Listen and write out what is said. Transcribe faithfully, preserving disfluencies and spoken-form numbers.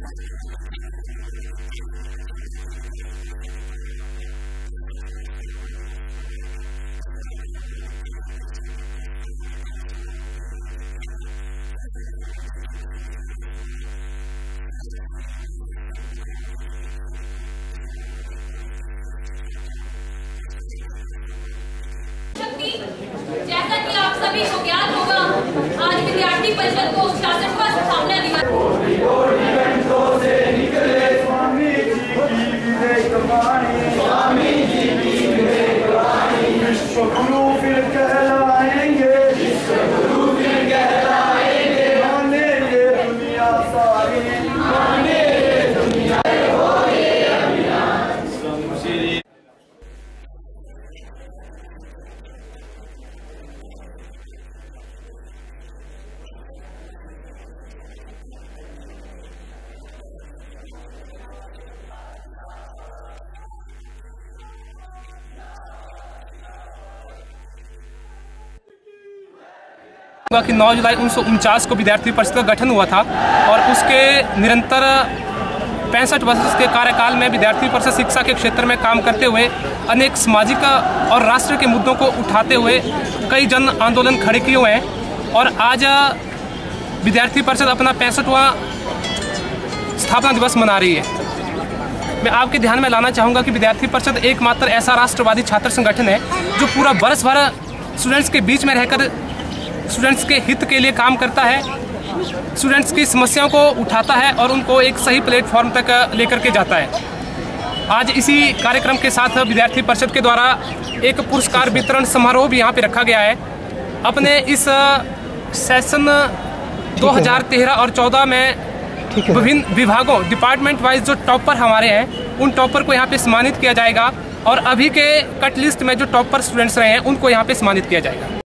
जैसा कि आप सभी को ज्ञात होगा, आज विद्यार्थी परिषद को छियासठवां स्थापना दिवस कि नौ जुलाई उन्नीस सौ उनचास को विद्यार्थी परिषद का गठन हुआ था और उसके निरंतर पैंसठ वर्ष के कार्यकाल में विद्यार्थी परिषद शिक्षा के क्षेत्र में काम करते हुए अनेक सामाजिक और राष्ट्र के मुद्दों को उठाते हुए कई जन आंदोलन खड़े किए हुए हैं और आज विद्यार्थी परिषद अपना पैंसठवां स्थापना दिवस मना रही है। मैं आपके ध्यान में लाना चाहूँगा कि विद्यार्थी परिषद एकमात्र ऐसा राष्ट्रवादी छात्र संगठन है जो पूरा वर्ष भर स्टूडेंट्स के बीच में रहकर स्टूडेंट्स के हित के लिए काम करता है, स्टूडेंट्स की समस्याओं को उठाता है और उनको एक सही प्लेटफॉर्म तक लेकर के जाता है। आज इसी कार्यक्रम के साथ विद्यार्थी परिषद के द्वारा एक पुरस्कार वितरण समारोह भी यहाँ पे रखा गया है। अपने इस सेशन दो हज़ार तेरह और चौदह में विभिन्न विभागों डिपार्टमेंट वाइज जो टॉपर हमारे हैं उन टॉपर को यहाँ पे सम्मानित किया जाएगा और अभी के कट लिस्ट में जो टॉपर स्टूडेंट्स रहे हैं उनको यहाँ पे सम्मानित किया जाएगा।